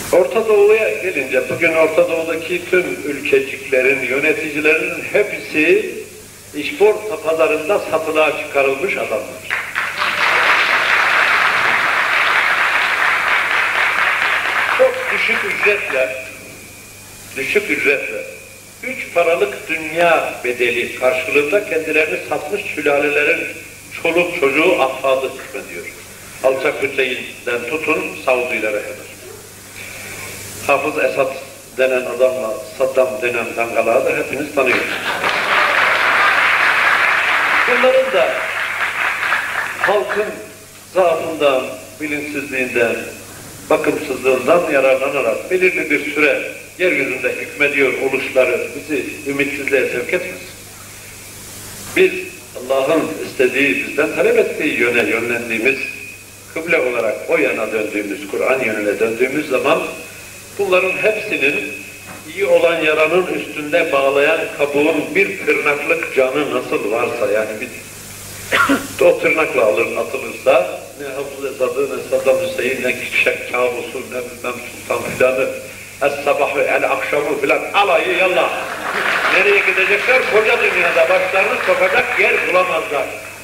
Orta Doğu'ya gelince, bugün Orta Doğu'daki tüm ülkeciklerin, yöneticilerinin hepsi işporta pazarında satılığa çıkarılmış adamlar. Çok düşük ücretle, 3 paralık dünya bedeli karşılığında kendilerini satmış sülalelerin çoluk çocuğu affadı hükmediyor. Alçak Hüseyin'den tutun Saudilere kadar. Hafız Esad denen adamla Saddam denen dangalağı da hepiniz tanıyorsunuz. Bunların da halkın zaafından, bilinçsizliğinden, bakımsızlığından yararlanarak belirli bir süre yeryüzünde hükmediyor oluşları bizi ümitsizliğe sevk etmez. Biz Allah'ın istediği, bizden talep ettiği yöne yönlendiğimiz, kıble olarak o yana döndüğümüz, Kur'an yönüne döndüğümüz zaman bunların hepsinin iyi olan yaranın üstünde bağlayan kabuğun bir tırnaklık canı nasıl varsa, yani bir o tırnakla atılırsa ne Hafız Esad'ı, ne Saddam Hüseyin, ne Şek Kabusu, ne bilmem Sultan filanı, es-sabahı, el-akşamı filan alayı yallah. Nereye gidecekler? Koca dünyada başlarını sokacak yer bulamazlar.